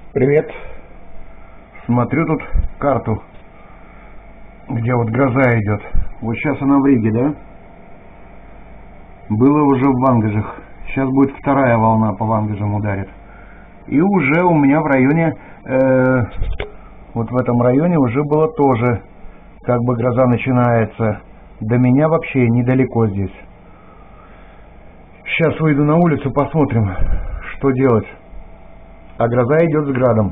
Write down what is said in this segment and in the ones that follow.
Привет. Смотрю тут карту, где вот гроза идет. Вот сейчас она в Риге, да? Было уже в Вангажах. Сейчас будет вторая волна по Вангажам ударит. И уже у меня в районе, вот в этом районе уже было тоже, как бы гроза начинается. До меня вообще недалеко здесь. Сейчас выйду на улицу, посмотрим, что делать. А гроза идет с градом.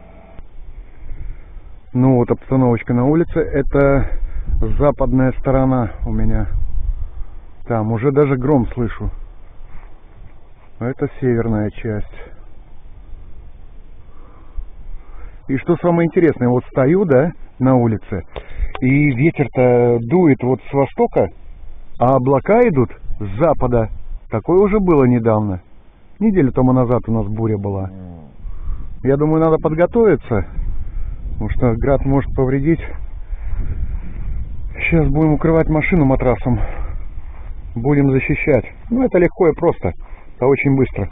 Ну вот обстановочка на улице. Это западная сторона у меня. Там уже даже гром слышу. Это северная часть. И что самое интересное, вот стою, да, на улице, и ветер-то дует вот с востока, а облака идут с запада. Такое уже было недавно. Неделю тому назад у нас буря была. Я думаю, надо подготовиться, потому что град может повредить. Сейчас будем укрывать машину матрасом. Будем защищать. Ну, это легко и просто. Это очень быстро.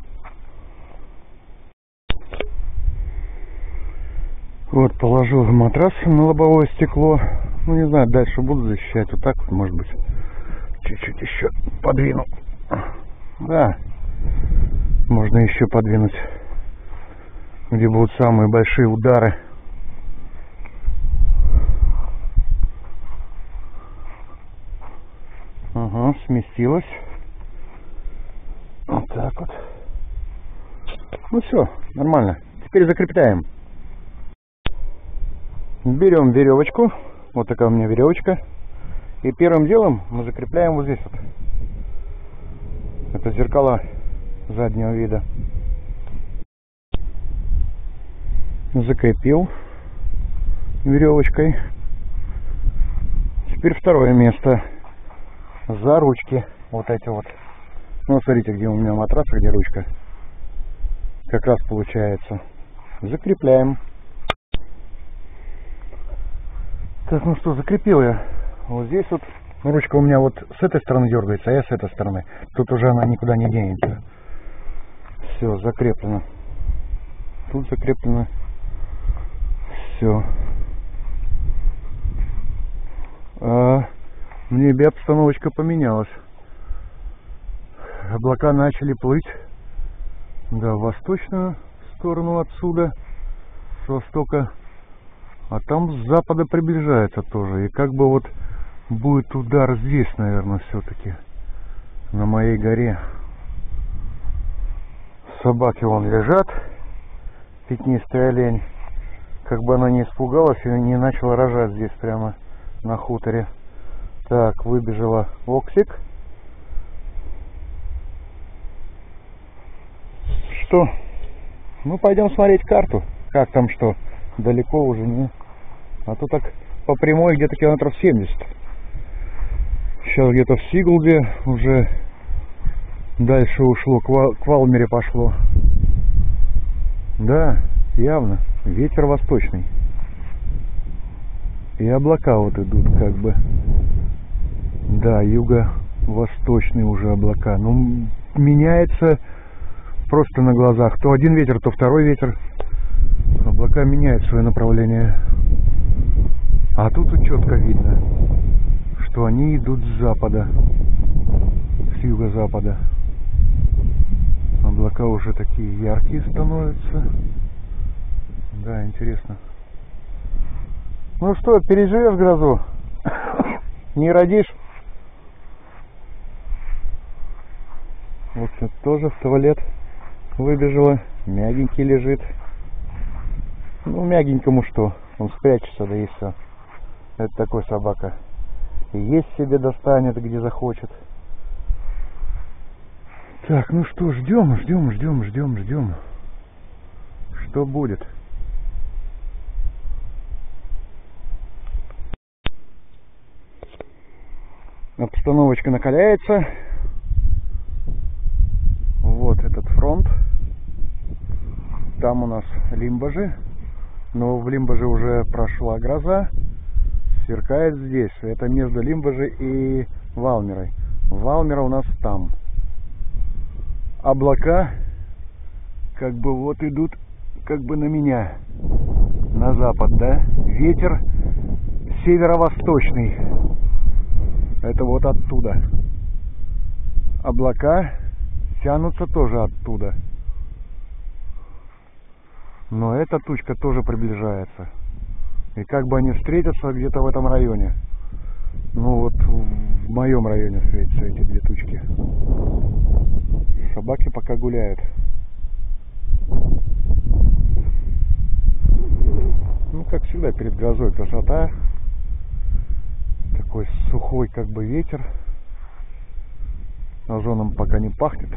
Вот, положил матрас на лобовое стекло. Ну, не знаю, дальше буду защищать. Вот так вот, может быть. Чуть-чуть еще подвину. Да. Можно еще подвинуть. Где будут самые большие удары. Ага, сместилась. Вот так вот. Ну все, нормально. Теперь закрепляем. Берем веревочку. Вот такая у меня веревочка. И первым делом мы закрепляем вот здесь вот. Это зеркала заднего вида. Закрепил веревочкой. Теперь второе место. За ручки. Вот эти вот. Ну, смотрите, где у меня матрас, а где ручка. Как раз получается. Закрепляем. Так, ну что, закрепил я. Вот здесь вот. Ручка у меня вот с этой стороны дергается, а я с этой стороны. Тут уже она никуда не денется. Все, закреплено. Тут закреплено. Все. В небе обстановочка поменялась. Облака начали плыть. Да, в восточную сторону отсюда. С востока. А там с запада приближается тоже. И как бы вот будет удар здесь, наверное, все-таки. На моей горе. Собаки вон лежат. Пятнистый олень. Как бы она не испугалась и не начала рожать здесь прямо на хуторе. Так, выбежала оксик. Что? Ну, пойдем смотреть карту. Как там что? Далеко уже не. А то так по прямой где-то километров 70. Сейчас где-то в Сиглде уже дальше ушло. К Валмере пошло. Да, явно. Ветер восточный. И облака вот идут как бы. Да, юго-восточные уже облака. Ну, меняется просто на глазах. То один ветер, то второй ветер. Облака меняют свое направление. А тут четко видно, что они идут с запада. С юго-запада. Облака уже такие яркие становятся. Да, интересно. Ну что, переживешь грозу? Не родишь? Вот это тоже в туалет выбежала. Мягенький лежит. Ну, мягенькому что? Он спрячется, да и все. Это такой собака. И есть себе достанет, где захочет. Так, ну что, ждем. Что будет? Обстановочка накаляется. Вот этот фронт. Там у нас Лимбажи. Но в Лимбаже уже прошла гроза. Сверкает здесь. Это между Лимбажи и Валмерой. Валмера у нас там. Облака как бы вот идут как бы на меня, на запад, да? Ветер северо-восточный. Это вот оттуда. Облака тянутся тоже оттуда. Но эта тучка тоже приближается. И как бы они встретятся где-то в этом районе. Ну вот в моем районе встретятся эти две тучки. Собаки пока гуляют. Ну, как всегда, перед грозой красота. Такой сухой как бы ветер. Озоном пока не пахнет.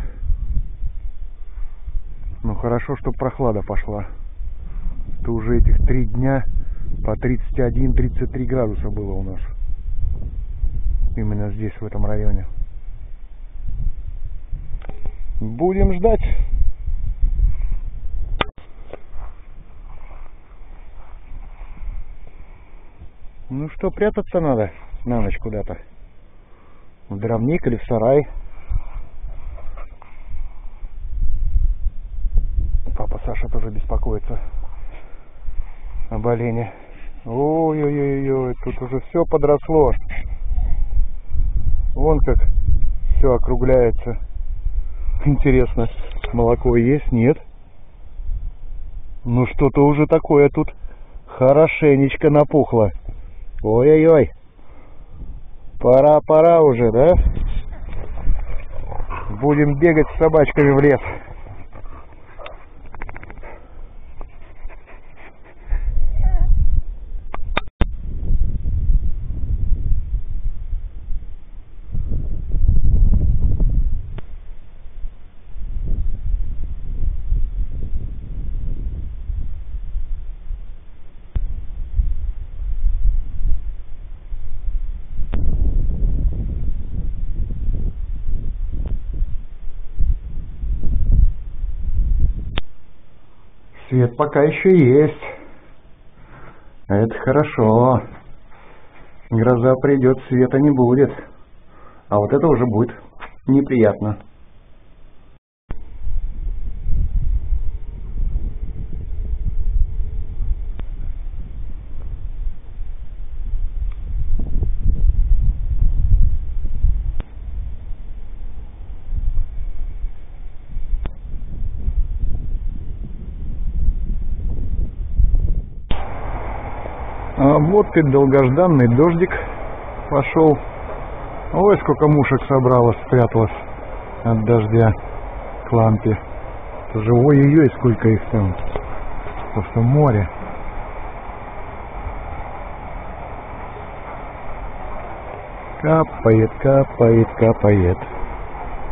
Но хорошо, что прохлада пошла. Это уже этих 3 дня по 31-33 градуса было у нас. Именно здесь, в этом районе. Будем ждать. Ну что, прятаться надо на ночь куда-то. В дровник или в сарай. Папа Саша тоже беспокоится об олене. Ой-ой-ой, тут уже все подросло. Вон как все округляется. Интересно, молоко есть? Нет? Ну что-то уже такое тут хорошенечко напухло. Ой-ой-ой. Пора уже, да? Будем бегать с собачками в лес. Свет пока еще есть. Это хорошо. Гроза придет, света не будет. А вот это уже будет неприятно. А вот и долгожданный дождик пошел. Ой, сколько мушек собралось, спряталось от дождя к лампе. Это же ой-ой-ой, сколько их там. Просто море. Капает, капает, капает.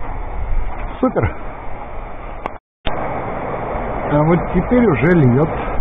Супер. А вот теперь уже льет.